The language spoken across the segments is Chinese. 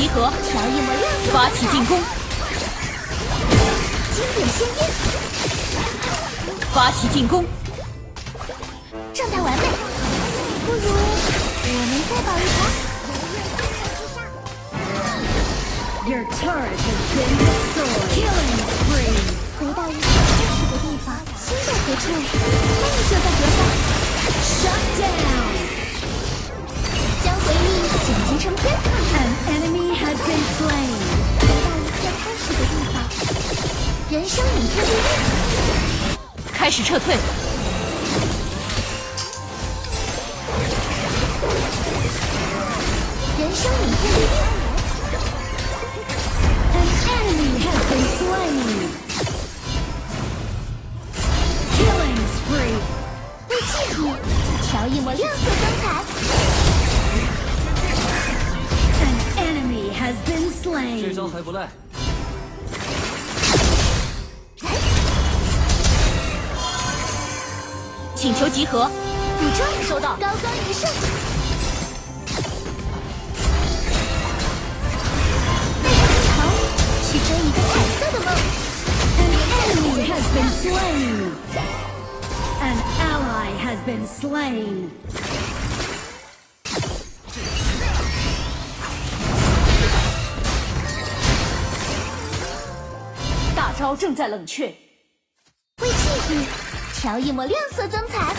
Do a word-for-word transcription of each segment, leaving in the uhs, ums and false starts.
集合， 调一模亮色发起进攻， 经典鲜艳， 发起进攻， 状态完美。不如我们再保一盘。 Your turret has been destroyed. Killing spree. 回到一个真实的地方，心在何处，梦就在何方。 Shut down. 将回忆剪辑成片。 An enemy has been slain. 回到一个真实的地方，人生影片地狱。 开始撤退。 人生影片地狱。 Enemy has been slain. Killing spree. 为记忆调一抹亮色灯彩。 An enemy has been slain. 这招还不赖。 请求集合。 捕捉收到，高光一射。 去追一个彩色的梦。 An enemy has been slain. An ally has been slain. 大招正在冷却。 为记忆调一抹亮色增彩。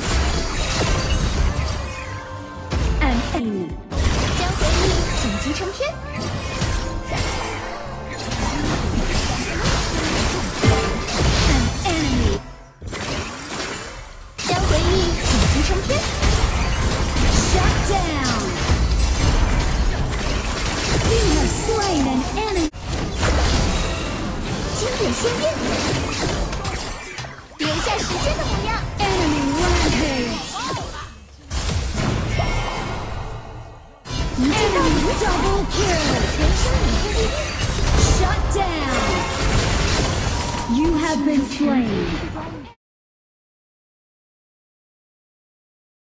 An enemy. 将回忆剪辑成片。 成片 Shut down. You have slain an enemy. 经典鲜艳，留下时间的模样。 Enemy rampage. 一记到底 Double kill. 人生影片地狱。 Shut down. You have been slain.